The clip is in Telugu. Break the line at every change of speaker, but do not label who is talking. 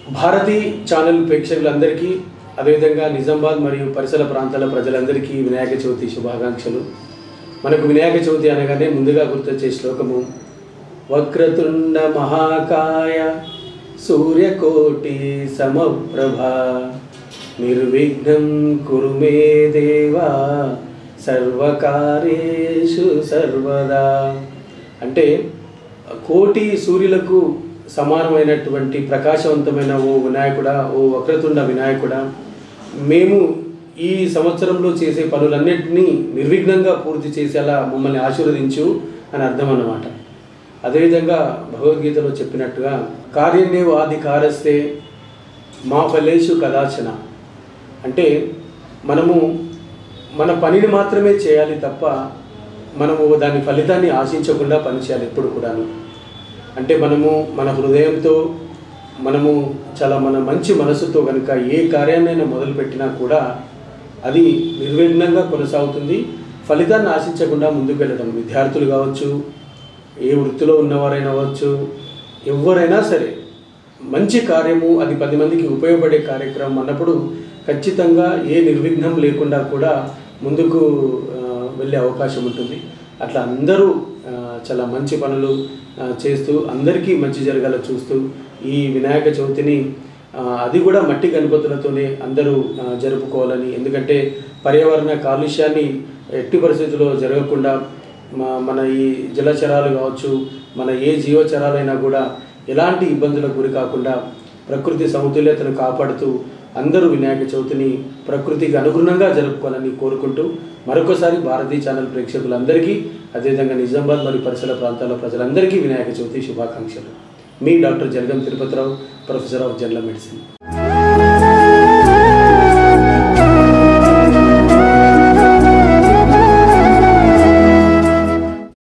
భారతి ఛానల్ ప్రేక్షకులందరికీ అదేవిధంగా నిజామాబాద్ మరియు పరిసర ప్రాంతాల ప్రజలందరికీ వినాయక చవితి శుభాకాంక్షలు. మనకు వినాయక చవితి అనగానే ముందుగా గుర్తొచ్చే శ్లోకము వక్రతుండ మహాకాయ సూర్యకోటి సమప్రభ నిర్విఘ్నం కురు మే దేవా సర్వకార్యేషు సర్వదా. అంటే కోటి సూర్యులకు సమానమైనటువంటి ప్రకాశవంతమైన ఓ వినాయకుడా, ఓ వక్రతుండ వినాయకుడా, మేము ఈ సంవత్సరంలో చేసే పనులన్నింటినీ నిర్విఘ్నంగా పూర్తి చేసేలా మమ్మల్ని ఆశీర్వదించు అని అర్థం అన్నమాట. అదేవిధంగా భగవద్గీతలో చెప్పినట్టుగా కార్యన్యేవ ఆది కారస్తే మా ఫలేషు కదాచన, అంటే మనము మన పనిని మాత్రమే చేయాలి తప్ప మనము దాని ఫలితాన్ని ఆశించకుండా పనిచేయాలి ఎప్పుడు కూడాను. అంటే మనము మన హృదయంతో మనము మన మంచి మనసుతో కనుక ఏ కార్యాన్నైనా మొదలుపెట్టినా కూడా అది నిర్విఘ్నంగా కొనసాగుతుంది. ఫలితాన్ని ఆశించకుండా ముందుకు వెళ్ళడం, విద్యార్థులు కావచ్చు, ఏ వృత్తిలో ఉన్నవారైనా అవ్వచ్చు, ఎవరైనా సరే మంచి కార్యము అది 10 మందికి ఉపయోగపడే కార్యక్రమం అన్నప్పుడు ఖచ్చితంగా ఏ నిర్విఘ్నం లేకుండా కూడా ముందుకు వెళ్ళే అవకాశం ఉంటుంది. అట్లా అందరూ చాలా మంచి పనులు చేస్తూ అందరికీ మంచి జరగాల చూస్తూ ఈ వినాయక చవితిని అది కూడా మట్టి గణపతులతోనే అందరూ జరుపుకోవాలని, ఎందుకంటే పర్యావరణ కాలుష్యాన్ని ఎట్టి పరిస్థితుల్లో జరగకుండా మన ఈ జలచరాలు కావచ్చు, మన ఏ జీవచరాలైనా కూడా ఎలాంటి ఇబ్బందులకు గురి కాకుండా ప్రకృతి సమతుల్యతను కాపాడుతూ అందరూ వినాయక చవితిని ప్రకృతికి అనుగుణంగా జరుపుకోవాలని కోరుకుంటూ మరొకసారి భారతీ ఛానల్ ప్రేక్షకులందరికీ అదేవిధంగా నిజామాబాద్ మరియు పరిసర ప్రాంతాల ప్రజలందరికీ వినాయక చవితి శుభాకాంక్షలు. మీ doctor Jalagam Tirupathirao, professor of general medicine.